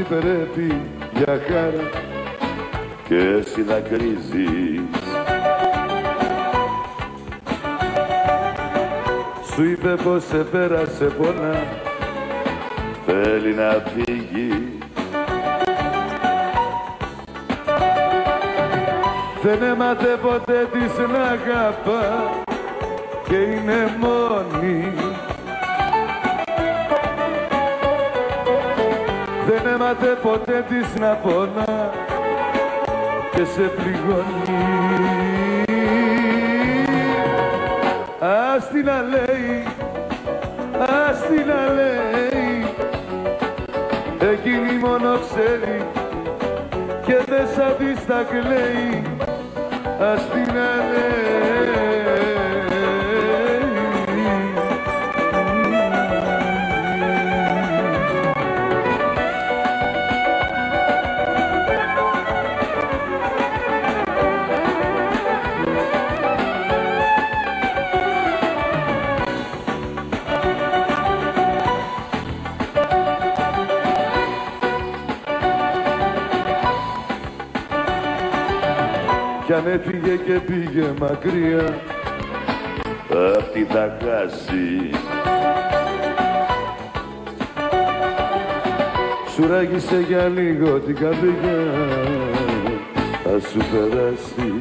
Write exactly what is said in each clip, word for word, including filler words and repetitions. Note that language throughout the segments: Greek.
πρέπει για χάρα και εσύ δακρύζεις. Σου είπε πως σε πέρασε πολλά, θέλει να φύγει. Δεν έμαθε ποτέ της να αγαπά και είναι μόνη. Δεν έμαθε ποτέ της να πονά και σε πληγώνει. Ας την να λέει, ας την να λέει, εκείνη μόνο ξέρει και μέσα της τα κλαίει. Ας την να λέει. Κι αν έφυγε και πήγε μακριά, αυτή θα χάσει. Σου ράγισε για λίγο την καρδιά, θα σου περάσει.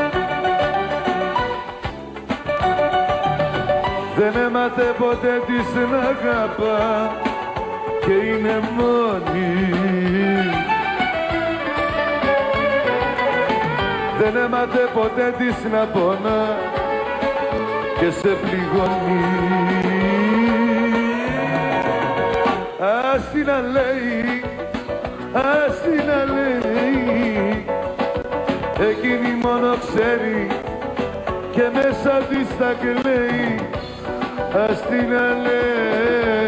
Δεν έμαθε ποτέ της να αγαπά και είναι μόνη. Δεν έμαθε ποτέ της να πονά και σε πληγώνει. Ας την να λέει, ας την να λέει, εκείνη μόνο ξέρει και μέσα της τα κλαίει. Ας την να λέει.